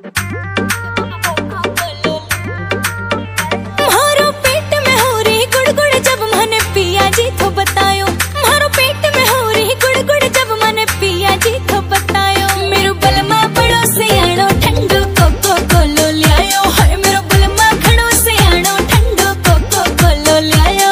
मारो पेट में हो रही गुड़गुड़ जब मैंने पिया जी तो बतायो। मारो पेट में हो रही गुड़गुड़ जब मैंने पिया जी तो बतायो। मेरो बलमा बड़ो से आनो ठंडो कोको कोलो लियायो। हाय मेरो बलमा घणो से आनो ठंडो कोको कोलो लियायो।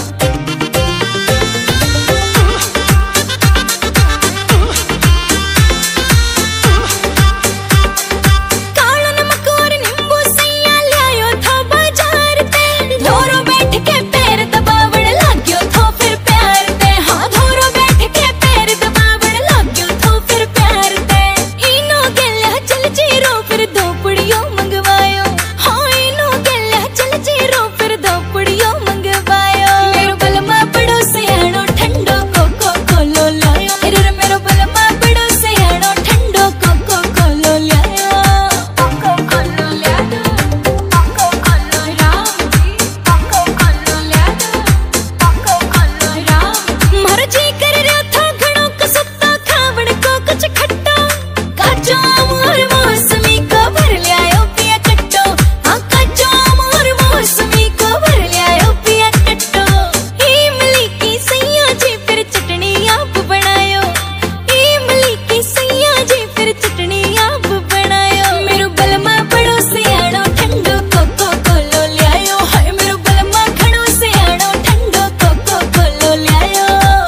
कालो नमक और नींबू सैया लियायो था बाजार ते। धोरो बैठ के पैर दबावण लाग्यो थो फिर प्यार ते। हाँ धोरो बैठ के पैर दबावण लाग्यो थो फिर प्यार ते। इनो गल्या चल जीरो फिर दो पुड़ियो मंगवायो। हाँ इनो गल्या चल जीरो फिर दो पुड़ियो मंगवायो। मेरो बलमा बड़ो से आनो ठंडो कोको कोलो लायो। अरे मेरो बलमा बड़ो से आनो ठंडो कोको कोलो लायो। कोको कोलो लायो, कोको कोलो राम जी, कोको कोलो लायो, कोको कोलो राम। मारो जी कर रहा था घणो कसुत्ता खावण को कुछ खट्टा। काचो आम और मौसमी को भर लियायो पिया कट्टो। हाँ काचो आम और मौसमी को भर लियायो पिया कट्टो। इमली की सैया जी फिर चटनी आप बनायो। इमली की सैया जी फिर चटनी आप बनायो। मेरो बलमा बड़ो से आनो ठंडो कोको कोलो लियायो। हाय मेरो बलमा घणो से आनो ठंडो कोको कोलो लियायो।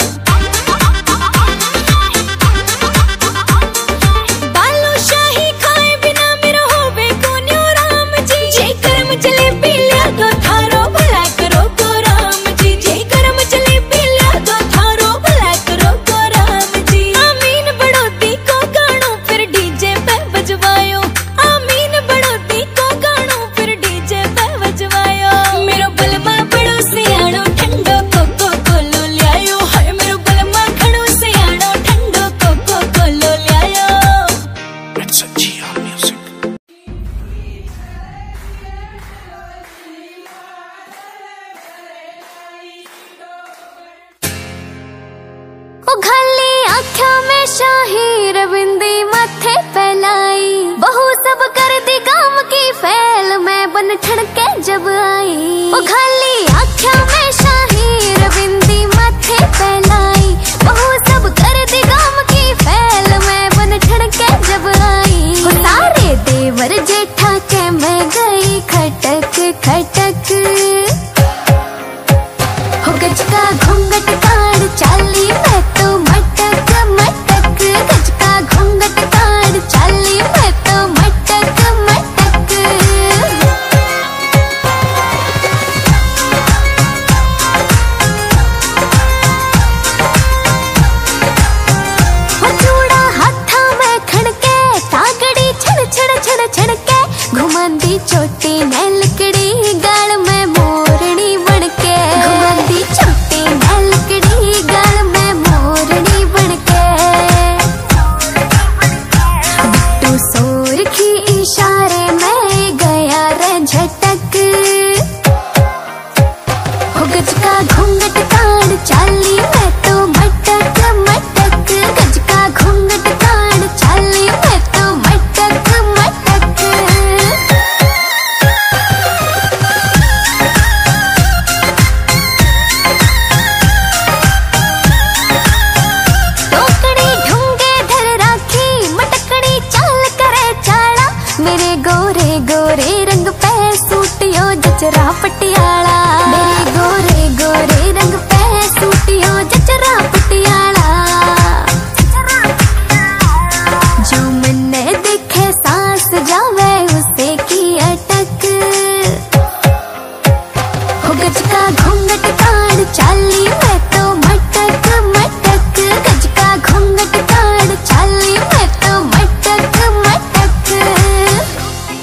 बालू शाही खाए बिना मेरो होवे कोन्यो राम जी। जे करम जलेबी लिया दो थारो भला करो को राम जी। जे करम जलेबी लिया दो थारो भला करो को राम जी। आमीन बड़ोती को गानो फिर डीजे पे बजवायो। आमीन बड़ोती को गानो फिर डीजे पे बजवायो। मेरो बलमा बड़ो से आनो ठंडो कोको कोलो लियायो। हाय मेरो बलमा घणो से आनो ठंडो कोको कोलो लियायो। It's a GR Music. ओ घाली आँखों में शाही रविंदी माथे फैलाई। बहू सब कर दी काम की फैल मैं बन ठड़के जब आई। ओ घाली आँखों में शाही रविंदी माथे फैलाई। बहू सब कर दी काम की फैल मैं बन ठड़के जब आई। ओ सारे देवर जेठा के मैं गई खटक खटक। हो गज का घूंघट काढ़ चाली मैं तो मटक मटक। गज का घूंघट काढ़ चाली मैं तो मटक मटक। हो चूड़ा हाथा में खड़के तागड़ी छड़ छड़ छड़ छड़के। घुमांदी चोटी ने लकड़ी गाल में मोरनी बनके। घुमांदी चोटी ने लकड़ी गाल में मोरनी बनके। बिट्टू सोर की इशारे में गया रे झटक। हो गज का घूंघट काढ़ चाली मैं तो मटक मटक। गज का घूंघट काढ़ चाली मैं तो मटक मटक। टोकड़ी ढूंगे धर राखी मटकड़ी चाल करे चाला। मेरे गोरे गोरे रंग पे सूटियो जचरा पटियाला। मेरे गोरे गोरे रंग पे सूटियो जचरा पटियाला। जो मैंने देखे सांस जावे उसे की अटक। हो गज का घूंघट काढ़ चाली मैं तो मटक मटक। गज का घूंघट काढ़ चाली मैं तो मटक मटक।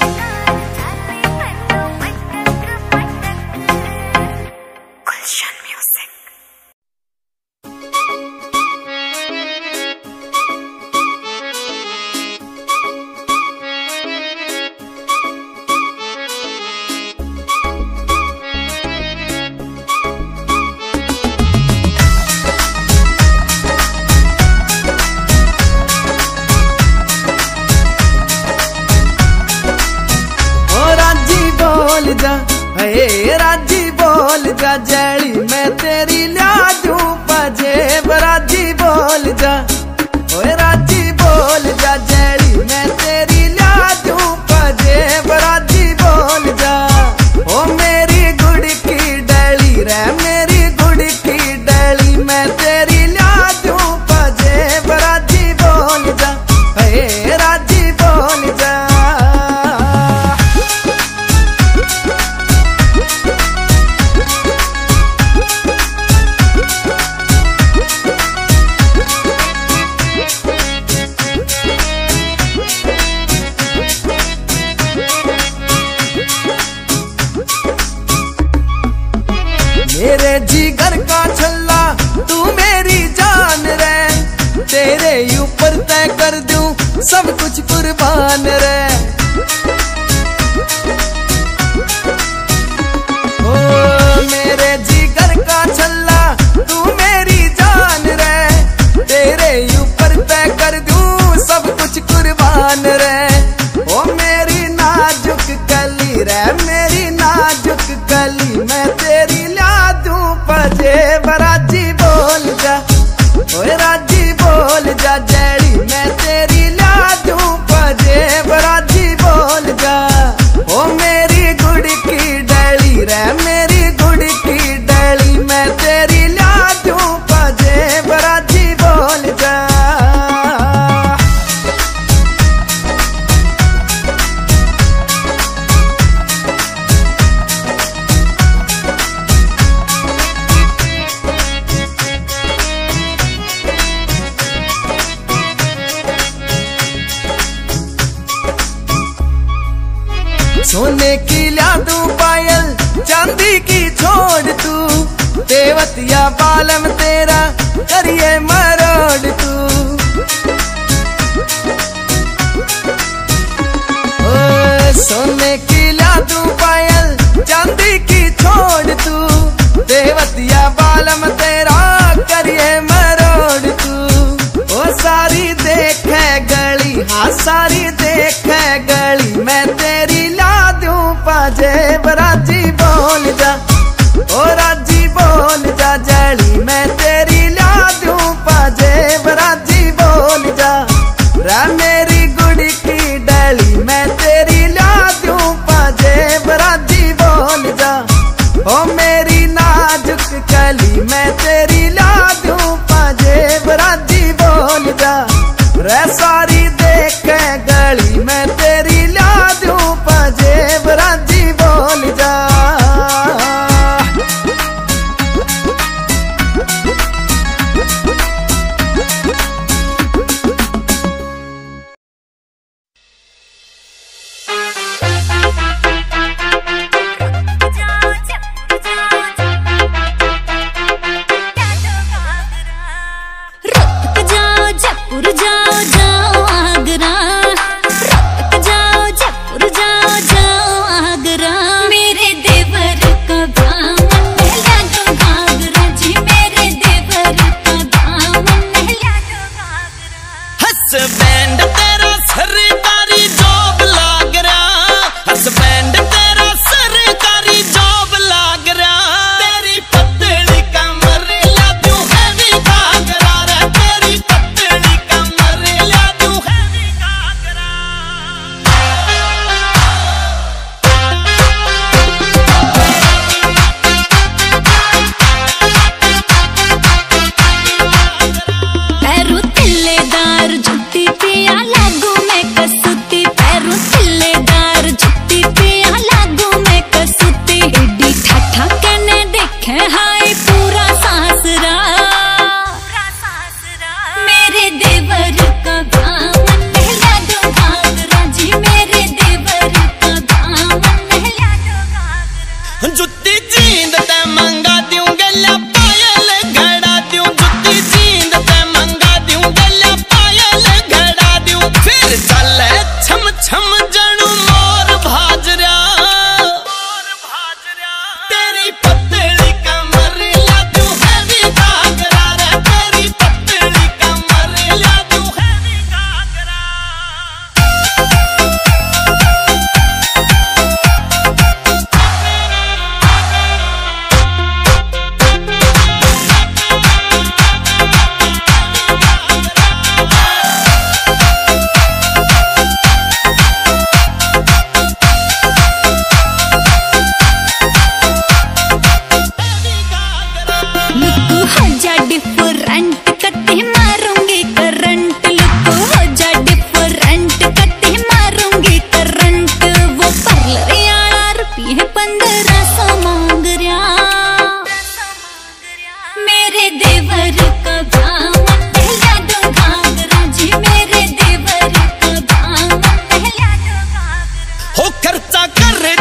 बोल जा, हे राजी बोल जा, जड़ी मैं तेरी ल्या दूं पजेब, राजी बोल जा, ओए राजी बोल जा, जड़ी मैं तेरी ल्या दूं पजेब, राजी बोल जा। ओ मेरी गुड़ की डली रे, मेरी गुड़ की डली, मैं तेरी ल्या दूं पजेब, राजी बोल जा, हे राजी बोल जा। मेरे जिगर का छल्ला तू मेरी जान रे, तेरे ऊपर तय कर दूं सब कुछ कुर्बान रे। ओ मेरे जिगर का छल्ला तू मेरी जान रे, तेरे ऊपर तय कर दूं सब कुछ कुर्बान रे। ओ मेरी नाजुक कली रे, मेरी नाजुक कली, मैं तेरी ल्या दूं पजेब, राजी बोल जा, ओए राजी बोल जा, जड़ी मैं तेरी ल्या दूं पजेब, राजी बोल जा। ओ मेरी गुड़ की डली रे, मेरी गुड़ की डली, मैं तेरी ल्या दूं पजेब, राजी बोल जा। सोने की ल्या दूं पायल, चांदी की छोड़ तू, देवतिया बालम तेरा करिए मरोड़ तू। ओ सोने की ल्या दूं पायल, चांदी की छोड़ तू, देवतिया बालम तेरा करिए मरोड़ तू। ओ सारी देखे गली, हाँ सारी देखे गली, मैं तेरी पजेब, राजी बोल जा, ओ राजी बोल जा, जड़ी मैं तेरी ल्या दूं पजेब, राजी बोल जा। रा मेरी गुड़ की डली, मैं तेरी ल्या दूं पजेब, राजी बोल जा। ओ मेरी नाजुक कली, मैं तेरी ल्या दूं पजेब, राजी बोल जा। रे सारी देखे गली, मैं तेरी ल्या दूं पजेब, राजी बोल जा।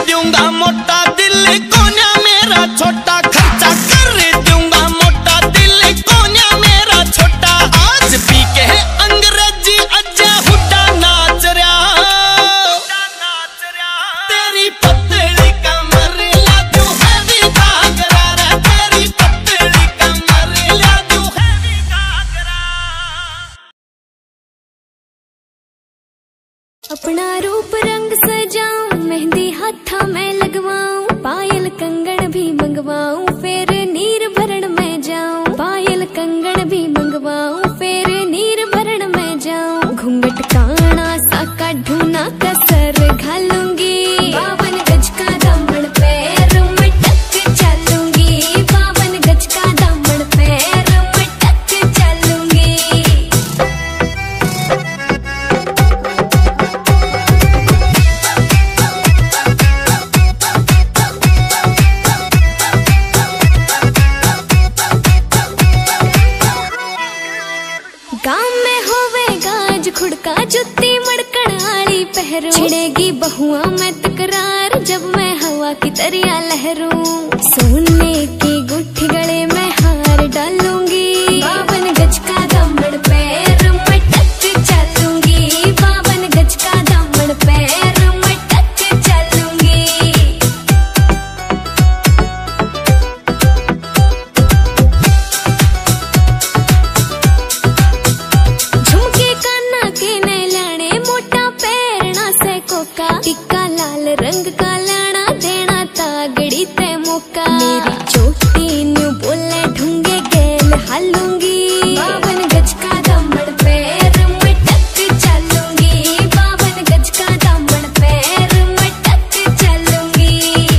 दूंगा मोटा दिल कोन्या मेरा छोटा, खर्चा कर दूंगा मोटा दिल कोन्या मेरा छोटा। आज पी के है अंग्रेजी अज्जा हुड्डा नाच रहा, तेरी पतली कमर ला तू हैवी घाघरा रे, तेरी पतली कमर ला तू हैवी घाघरा। अपना रूप रंग सजाऊं, मेहंदी हाथा में लगवाऊं, पायल कंगन भी मंगवाऊं, फिर नीर भरण में जाऊं। पायल कंगन भी मंगवाऊं, फिर नीर भरण में जाऊं। घूंघट काना सा काढूं ना कसर घालूंगी, 52 गज का दामन पैर में टक चलूंगी, 52 गज का दामन पैर में टक चलूंगी। गाँव में होवे गाज खुड़का जुत्ती मड़कड़ आली पहरू, छिड़ेगी बहुआ में तकरार जब मैं हवा की तरिया लहरूं। सोने की गुट्ठी गले में हार डालूंगी, 52 गज का दामन पैर में टक चलूंगी, 52 गज का दामन पैर में टक चलूंगी। झुमके काना के नए लाने, मोटा पैरना से कोका, टिक्का लाल रंग का लाना, देना तागड़ी ते मौका। मेरी चोटी न्यू बोले ढूंगे गेल हालूंगी, 52 गज का दामन पैर में टक चलूंगी, 52 गज का दामन पैर में टक चलूंगी।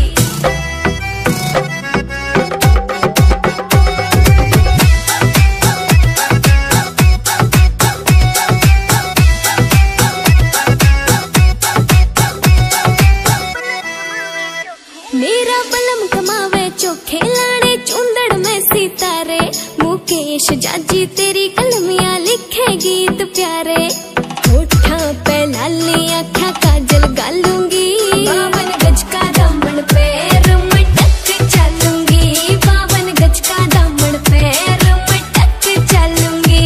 मेरा बलम कमावे चोखे लाड़े, चुंदड़ में सितारे, मुकेश जाजी तेरी कलमियां लिखे गीत प्यारे। होठा पे लाली आँखा काजल गालूंगी, 52 गज का दामन पैर में टक चलूंगी, 52 गज का दामन पैर में टक चलूंगी।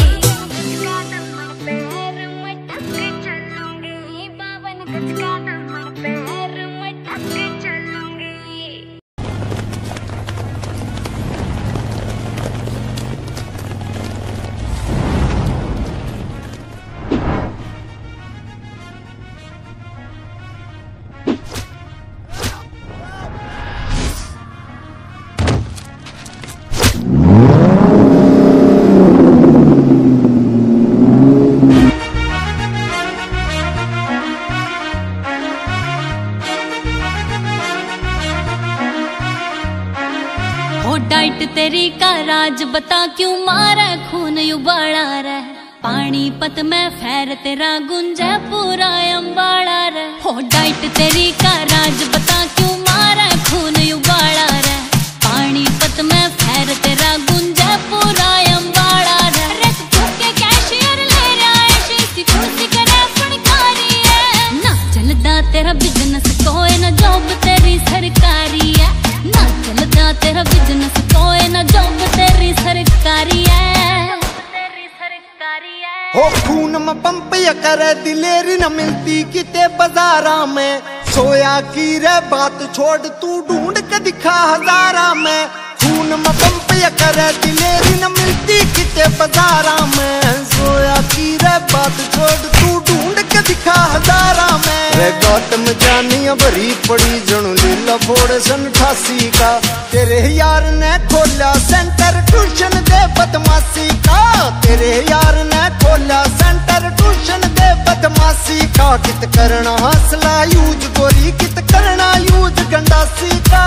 52 गज का दामन पैर में टक चलूंगी। हो डाइट तेरी का राज बता, क्यों मारा खून उबाला रे। पानीपत में फैर तेरा गुंजे पूरा अम्बाड़ा रे। हो डाइट तेरी का राज बता, क्यों मारा खून उबाला रे। पानीपत में फैर तेरा गुंजे पूरा अम्बाड़ा रे। रख के कैशियर ले रहा है, शीशी कुर्सी करे फनकारी है। ना चलदा तेरा बिजनेस कोई ना जॉब तेरी सरकारी है। ना चलदा तेरा बिजनेस कोई ना जॉब तेरी सरकारी है। हो खून में पंप या करे दिलेरी न मिलती किते बाजारा में। सोया की रे बात छोड़ तू ढूंढ के दिखा हजारा में। खून में पंप या करे दिलेरी न मिलती किते बाजारा में। सोया की रे बात छोड़ तू ढूंढ के दिखा हजारा में। रे गौतम जानिया भरी पड़ी जणु लीला फोड़ सन 88 का। तेरे यार ने खोला सेंटर ट्यूशन दे बदमाशी का। तेरे यार ने खोला सेंटर ट्यूशन दे बदमाशी का। कित करना हौसला यूज गोरी, कित करना यूज गंडासी का।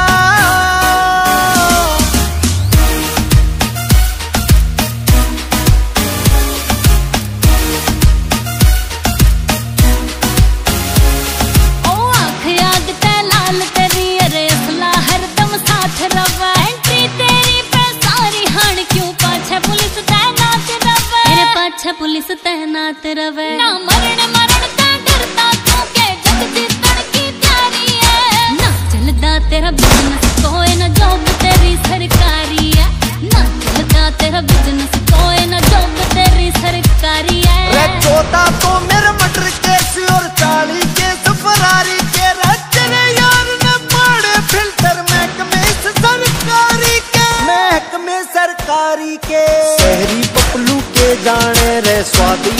पुलिस तैनात रवे। ना मरण मरण का डरता तू के जग जीतन की तैयारी है।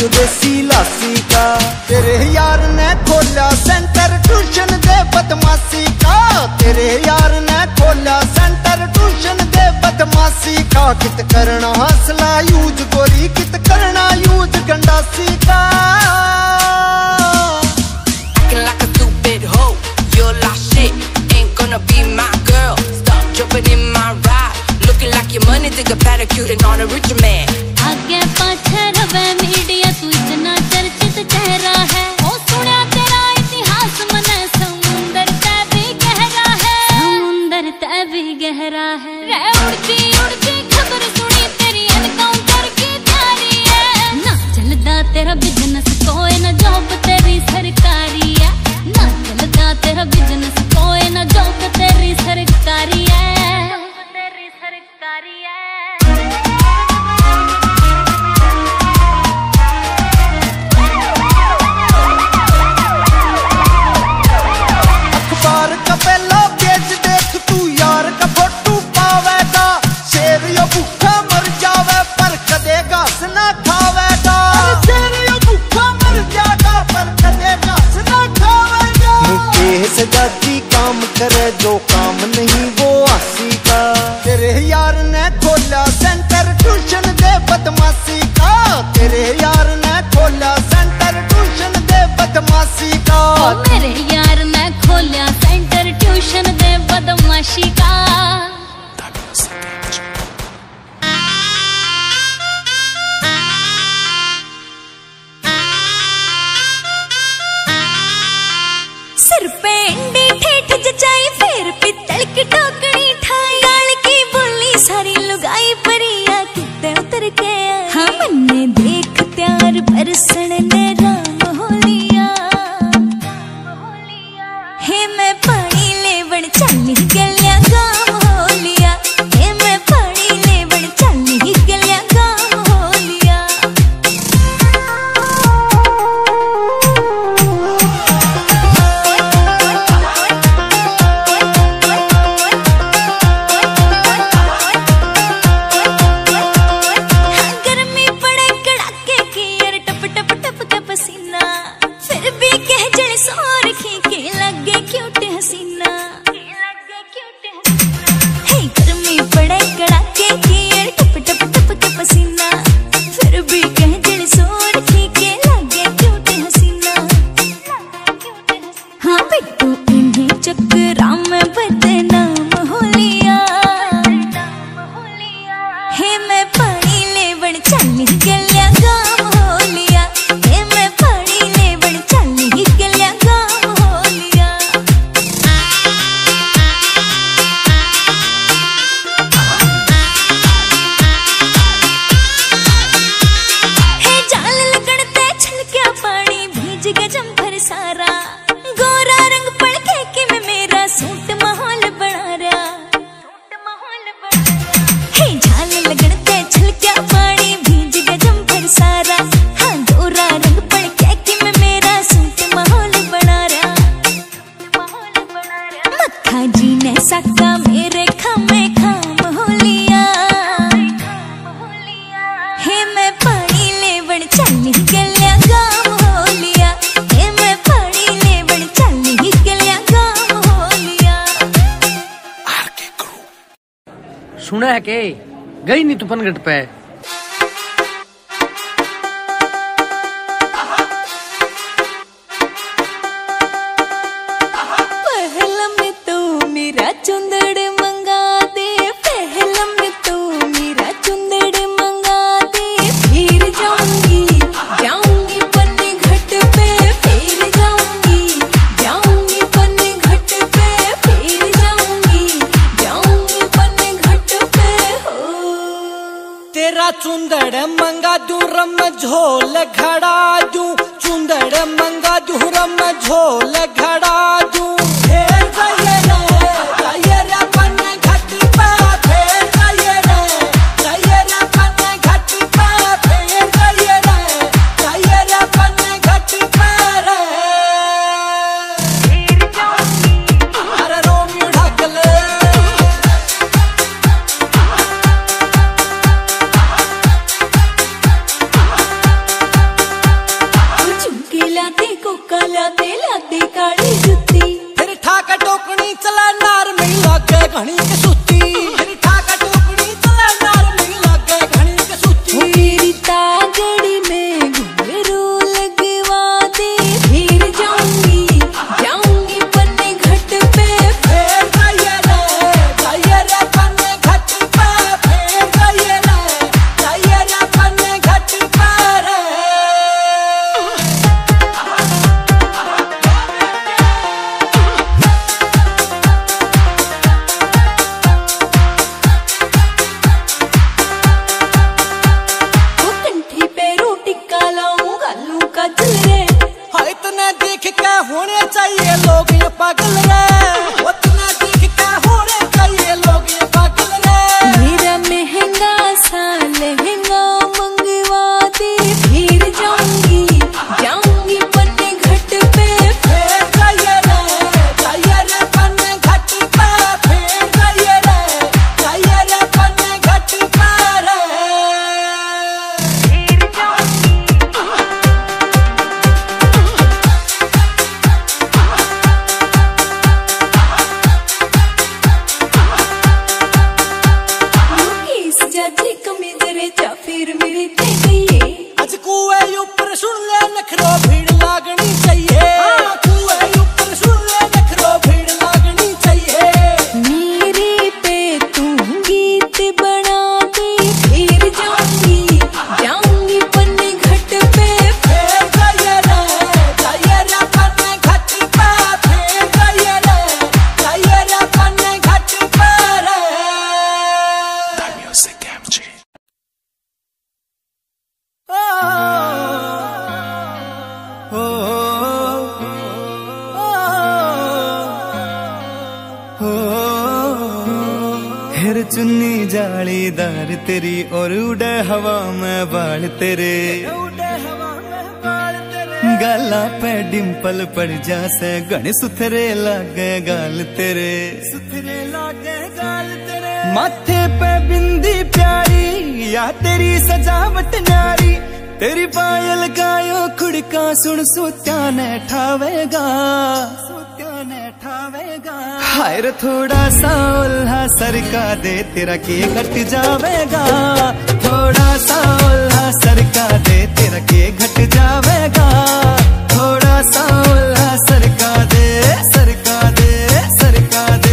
देसी लासी का। तेरे यार ने खोला सेंटर ट्यूशन दे बदमाशी का। तेरे यार ने खोला सेंटर ट्यूशन दे बदमाशी का। कित करना हौसला यूज गोरी, कित करना यूज गंडासी का। Acting like a stupid hoe, you're lost shit, ain't gonna be my girl. Stop jumping in my ride, looking like your money, think a pedicure and on a richer man. आगे पाछे रवे media, तू इतना चर्चित चेहरा है। ओ सुना तेरा इतिहास मने समुंदर ते भी गहरा है। समुंदर ते भी गहरा है। रे उड़ती उड़ती खबर सुनी तेरी एनकाउंटर की तैयारी है। ना चलदा तेरा बिजनेस कोई ना जॉब तेरी सरकारी है। ना चलदा तेरा बिजनेस कोई ना जॉब तेरी सरकारी है। तेरी सरकारी है। अखबार का पहला पेज देख तू यार का फोटो पावेगा। शेर यो भूखा मर जावे पर कदे घास ना खावेगा। शेर यो भूखा मर जाएगा पर कदे घास ना खावेगा। मुकेश जाति काम करे जो काम नहीं वो आसी का। तेरे यार ने खोला सेंटर ट्यूशन दे बदमाशी का। तेरे यार ने खोला सेंटर ट्यूशन दे बदमाशी का। ओ मेरे यार ने खोला सेंटर ट्यूशन दे बदमाशी का। सिर पे इंडी ठेठ जचाई, फिर पित्तल की टोकरी ठाई। गाल की बोली सारी लुगाई परिया किते उतर के। हाँ मन्ने देख त्यार बरसण ने राम हो लिया। हे मैं पानी लेवण चली गलिया गाम हो लिया। हे मैं पानी लेवण चली गलिया गाम हो लिया। गर्मी पड़े कड़ाके की यार टप टप टप का पसीना। फिर भी कह जड़ सोर के लगे क्यूट हसीना। हे गर्मी पड़े कड़ाके की यार टप टप टप का पसीना। फिर भी कह जड़ सोर के लगे क्यूट हसीना। हाँ बिट्टू इन्हें चक्करा में बदनाम हो लिया। हे मैं पानी लेवण चली गलिया गाम हो लिया। हे मैं पानी लेवण चली गलिया गाम हो लिया। हे जाल लगड़ते छलकिया पानी, भीज गया जम्फर सारा। गोरा रंग पड़के कि मैं मेरा सूट माहौल बना रहा। हे झाल लगड़ते छलकिया पानी, भीज गया जम्फर सारा। हाँ गोरा रंग पड़के कि मैं मेरा सूट माहौल बना रहा। मक्खा जी ने साका मेरे खामे खाम हो लिया। हे मैं पानी लेवण चली गलिया गाम हो लिया। हे मैं पानी लेवण चली गलिया गाम हो लिया। सुना है के गई नहीं तू पनघट पे। पहला में तो मेरा चुंदड़ मंगा दे। पहला में तो मेरा चुंदड़ मंगा दे। फिर जाऊंगी जाऊंगी पन्ने घट पे। फिर जाऊंगी जाऊंगी पन्ने घट पे। फिर जाऊंगी जाऊंगी पन्ने घट पे। हो तेरा चुंदड़ मंगा दूं रम झोल घड़ा दूं। चुंदड़ मंगा दूं रम झोल घड़ा दूं। फिर जाइए रे पन्ने घट पे। फिर जाइए रे पन्ने घट पे। फिर जाइए रे पन्ने घट पे रे। अरे रोमियो ढक ले। चुन्नी जालीदार तेरी और उड़े हवा में बाल तेरे, गाला पे डिम्पल पड़ जासे गण सुथरे लागे गाल तेरे, सुथरे लागे गाल तेरे। माथे पे बिंदी प्यारी या तेरी सजावट न्यारी, तेरी पायल गायो खुड़का सुन सोत्या ने ठावेगा, हाय रे थोड़ा सा उल्हा सरका दे तेरा के घट जावेगा, थोड़ा सा उल्हा सरका दे तेरा के घट जावेगा, थोड़ा सा उल्हा सरका दे, सरका दे, सरका दे।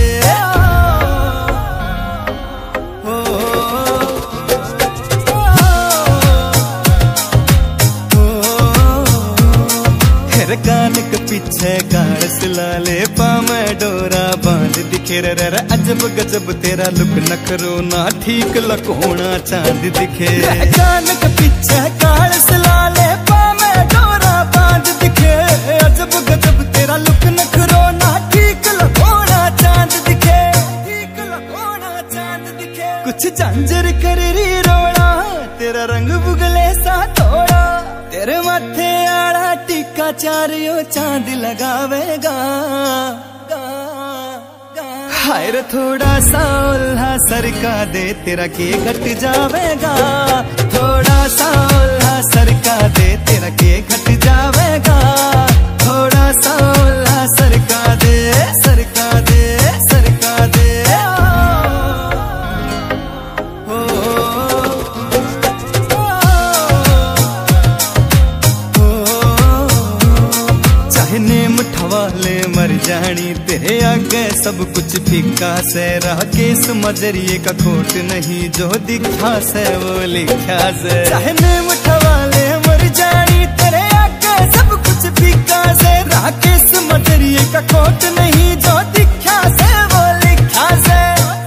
कान के पीछे गाड़ सिलाले पामे डोरा बांध दिखे रे अजब गजब तेरा लुक नखरो ना ठीक लकोना चांद दिखे। कान के पीछे गाड़ सिलाले पामे डोरा बांध दिखे, अजब गजब तेरा लुक नखरो ना ठीक लकोना चांद दिखे, ठीक लकोना चांद दिखे। कुछ झांझर कर री रोड़ा तेरा रंग बुगले सा थोड़ा, तेरे माथे आड़ा टीका चारियो चांद लगावेगा, हाय रे थोड़ा सा उल्हा सरका दे तेरा के घट जावेगा, थोड़ा सा उल्हा सरका दे तेरा के घट जावेगा, थोड़ा सा उल्हा सरका दे, सरका दे, सरका दे। वाले मर जानी तेरे आगे सब कुछ फीका से, रहा केस मजरिए का खोट नहीं जो दिखा से वो लिखा से। चाहने मुठवाले मर जानी तेरे आगे सब कुछ फीका से, रहा केस मजरिए का खोट नहीं जो दिखा से वो लिखा से,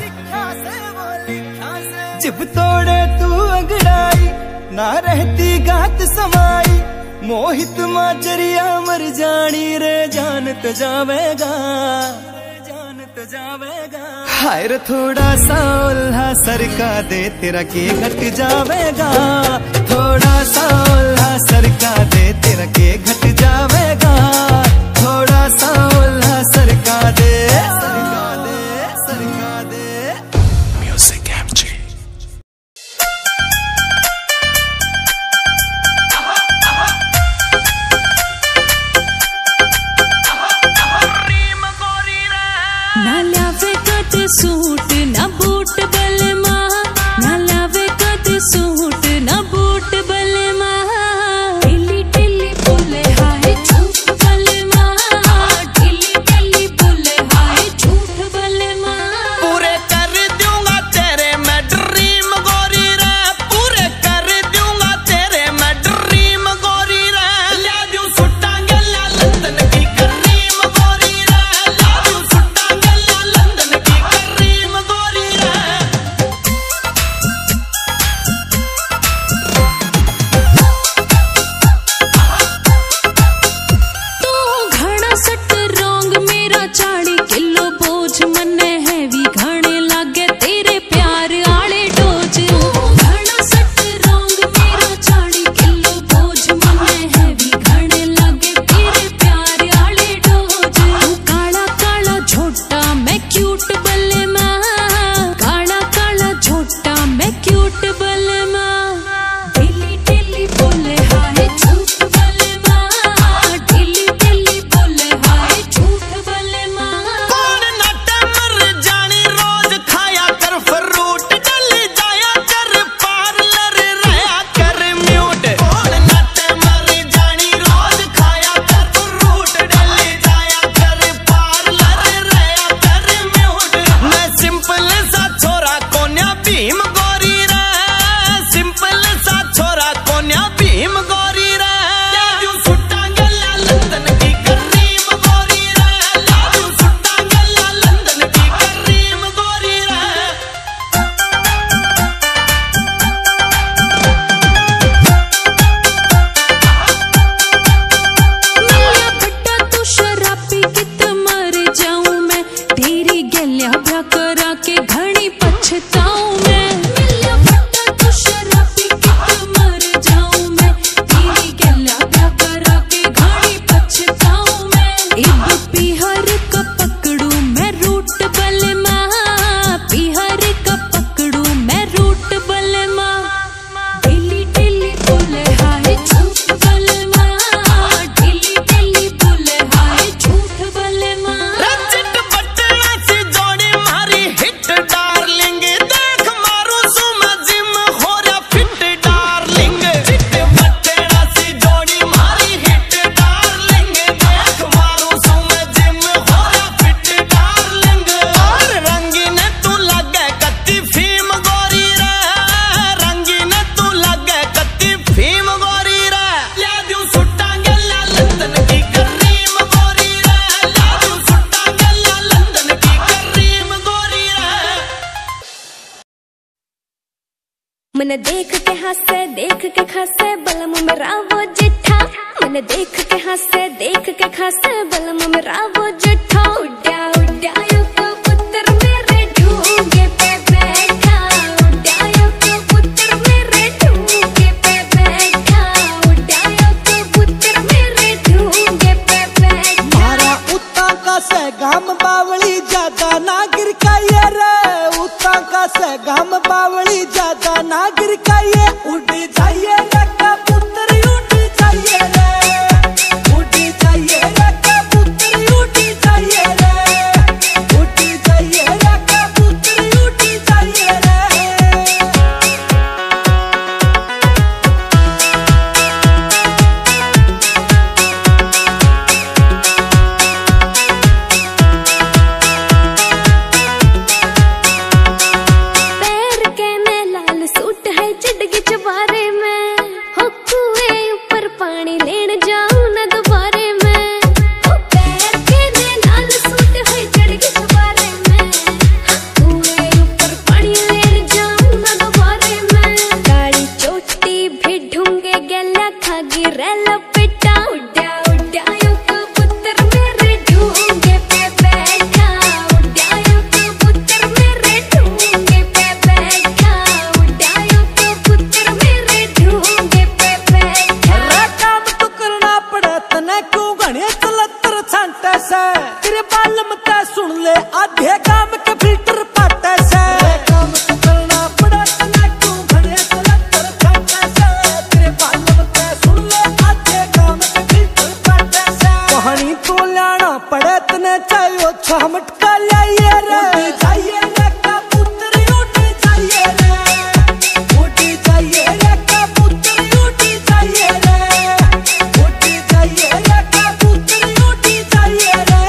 जिब तोड़े तू अंगड़ाई ना रहती गात समाई, मोहित माजरिया मर जानी रे जान तो जावेगा, जान तो जावेगा। हाय रे थोड़ा सा उल्हा सरका दे तेरा के घट जावेगा, थोड़ा सा उल्हा सरका दे तेरा के घट जावेगा, थोड़ा सा उल्हा सरका दे, सरका दे, सरका दे। Music MG. सूट ना बूट बलमा, ना लावे कद सूट ना बूट बलमा, ढिली ढिली बोले हाय झूठ बलमा, ढिली ढिली बोले हाय झूठ बलमा। पूरे कर दूंगा तेरे मैं ड्रीम गोरी रे, पूरे कर दूंगा तेरे मैं ड्रीम गोरी रे, ला दूं सुट्टा गल्ला लंदन की करीम गोरी रे, ला दूं सुट्टा गल्ला लंदन की करीम गोरी। मन देख के हंसे देख के खासे बलम मेरा वो जिठा। मन देख के हंसे देख के खासे बलम मेरा वो जिठा। उड्या उड्या यो कबूतर मेरे ढूंगे पे बैठा। उड्या यो कबूतर मेरे ढूंगे पे बैठा। उड्या यो कबूतर मेरे ढूंगे पे बैठा। मारा उत्ता का से गाम बावली ज्यादा नागिर का ये रे। उत्ता का से गाम बावली ज्यादा नागिर का ये। उड़ जाइए रे कबूतर उड़ जाइए रे। उड़ जाइए रे कबूतर उड़ जाइए रे। उड़ जाइए रे कबूतर उड़ जाइए रे। पैर के में लाल सूट है चिड़गी चबारे में। हो कुएं ऊपर पानी लेन जाऊं न दोबारे में। हो पैर के में लाल सूट है चिड़गी चबारे में। कुएं ऊपर पानी लेन जाऊं न दोबारे में। काली चोटी भी ढूंगे गला खागी रेल पिटा। उड्या उड्या यो कबूतर मेरे ढूंगे पे बैठा। उड्या यो कबूतर मेरे ढूंगे पे बैठा। उड्या यो कबूतर मेरे ढूंगे पे बैठा। अरे काम तो करना पड़े तने क्यों घने चलतर छांटे से। तेरे बालम ते सुन ले आधे काम के फिल्टर पाटे से। काम तो करना पड़े तने क्यों घने चलतर छांटे से। तेरे बालम ते सुन ले आधे काम के फिल्टर पाटे से। कहानी तो लाना पड़े तने चाहिए छमट का लाइए रे। उड़ जाइए रे कबूतर उड़ जाइए रे। उड़ जाइए रे कबूतर उड़ जाइए रे। उड़ जाइए रे कबूतर उड़ जाइए रे।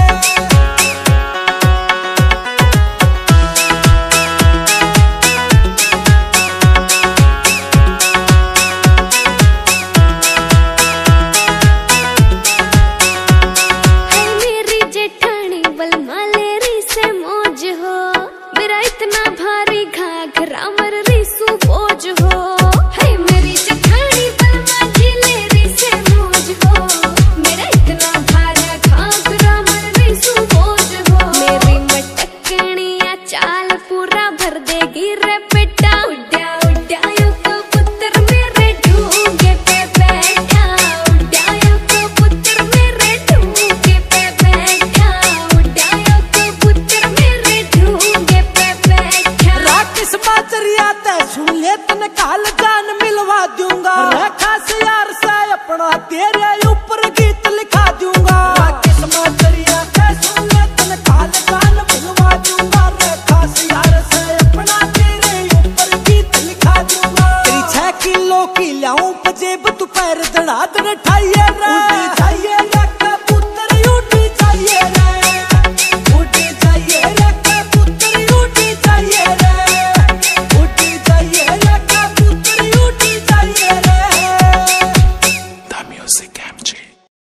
है मेरी जेठानी बलमा लेरी से मौज हो। मेरा इतना भारी घाघरा मर रिसू बोझ हो। है मेरी जेठानी बलमा जी लेरी से मौज हो। मेरा इतना भारा घाघरा मर रिसू बोझ हो। मेरी मटकनिया चाल पूरा भर देगी रे बेटा। उड्या उड्या यो कबूतर मेरे ढूंगे पे बैठा। उड्या यो कबूतर मेरे ढूंगे पे बैठा। उड्या यो कबूतर मेरे ढूंगे पे बैठा। राकेश बाचरिया ते सुन ले तने काल जान मिलवा दूंगा। रेखा से यार से अपना तेरे ऊपर गीत लिखा दूंगा। राकेश बाचरिया ते सुन ले तने काल जान मिलवा दूंगा। रेखा से यार से अपना तेरे ऊपर गीत लिखा दूंगा। तेरी 6 किलो की लाऊं पजेब तू पैर दड़ा दड़ ठाइए रे। उड़ जाइए रे कबूतर उड़ जाइए रे। उड़ जाइए रे कबूतर उड़ जाइए रे। उड़ जाइए रे कबूतर उड़ जाइए रे। The Music MG.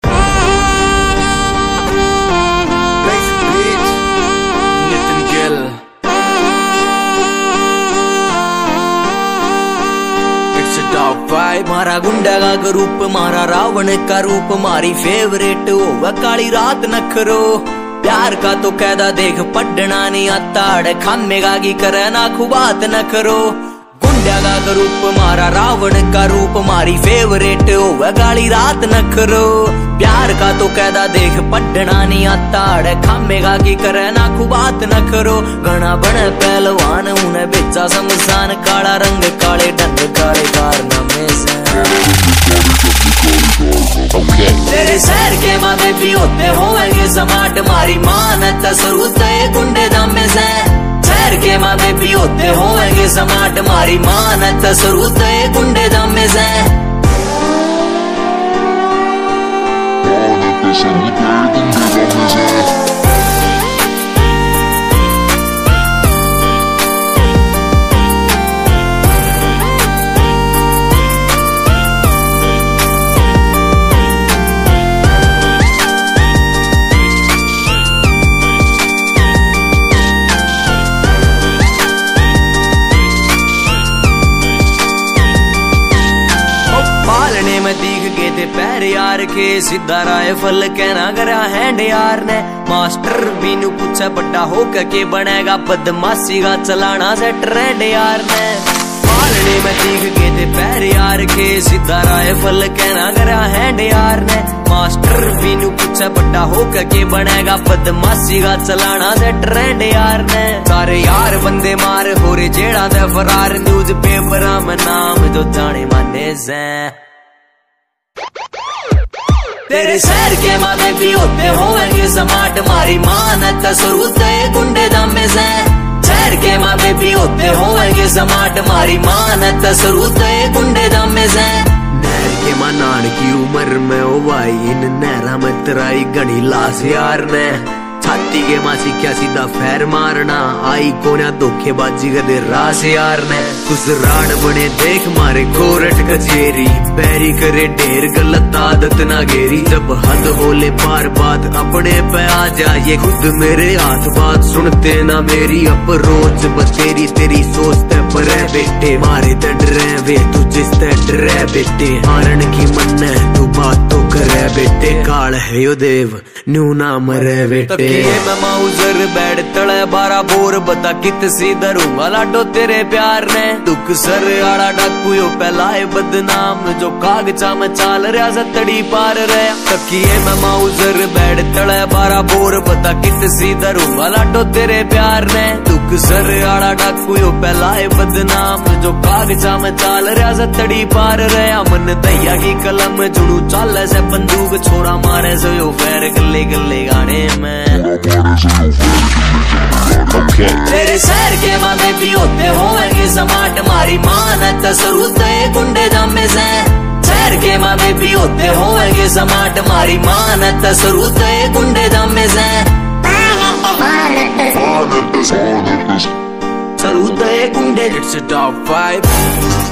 Nathan Gill. It's a dog fight. मारा गुंडा का रूप मारा रावण का रूप मारी फेवरेट होगा काली रात नखरो। प्यार का तो कैदा देख पढ़ना नहीं आता। अड़ खामेगा की करे ना खुबात न करो। गुंडा का रूप मारा रावण का रूप मारी फेवरेट होगा काली रात नखरो। प्यार का तो कैदा देख पढ़ना नहीं आता। अड़ खामेगा की करे ना खुबात न करो। घना बने पहलवान उन्हें बेचा समसान। काला रंग काले डंड काले कारनामे से। तेरे शहर के मामे भी होते होंगे समाट। मारी मानत सरूत गुंडे दामे से। शहर के मामे भी होते होंगे समाट। मारी मानत सरूत गुंडे दामे से। पैर यार के सीधा राइफल कहना करा हैंड यार ने मास्टर बीनू पूछा बड़ा होकर के बनेगा बदमाशी का चलाना से ट्रेंड यार ने पालने में दिख गए थे पैर यार के सीधा राइफल कहना करा हैंड यार ने मास्टर बीनू पूछा बड़ा होकर के बनेगा बदमाशी का चलाना से ट्रेंड यार ने सारे यार बंदे मार हो रे जेड़ा दे फरार न्यूज पेपर में नाम जो जाने माने से तेरे शहर के मामे भी होते होंगे समाट मारी मानत सरूते गुंडे दमे से शहर के मामे भी होते होंगे समाट मारी मानत सरूते गुंडे दमे से नहर के मानान की उम्र में ओ भाई इन नहरा में तराई गणी लाश यार ने छाती के मां सीखा सीधा फैर मारना आई कोना धोखेबाजी कर दे रास यार ने कुछ राड बने देख मारे कोरट कचेरी पैरी करे ढेर गलत आदत ना घेरी जब हद होले पार बात अपने पे आ जाए खुद मेरे हाथ बात सुनते ना मेरी अब रोज बतेरी तेरी सोचते पर बेटे मारे ते डरे वे तू जिस ते डरे बेटे मारन की मन है तू बात तो करे बेटे काल है यो देव न्यू ना मरे बेटे मैं माउजर बैठ तड़े 12 बोर बता कित सी दरूंगा लाडो तेरे प्यार ने दुख सर आड़ा डाकू यो पहलाए बदनाम जो कागजा में चाल रहा सतड़ी पार रहा तकिए मैं माउजर बैठ तड़े 12 बोर बता कित सी दरूंगा लाडो तेरे प्यार ने दुख सर आड़ा डाकू यो पहलाए बदनाम जो कागजा में चाल रहा सतड़ी पार रहा मन दैया की कलम जुड़ू चाल से बंदूक छोड़ा मारे से यो फैर गले गले गाने में तेरे शहर के मामे भी होते होंगे समाट मारी मानत सरूते गुंडे दमे से शहर के मामे भी होते होंगे समाट मारी मानत सरूते गुंडे दमे से सरूते गुंडे It's a dog vibe.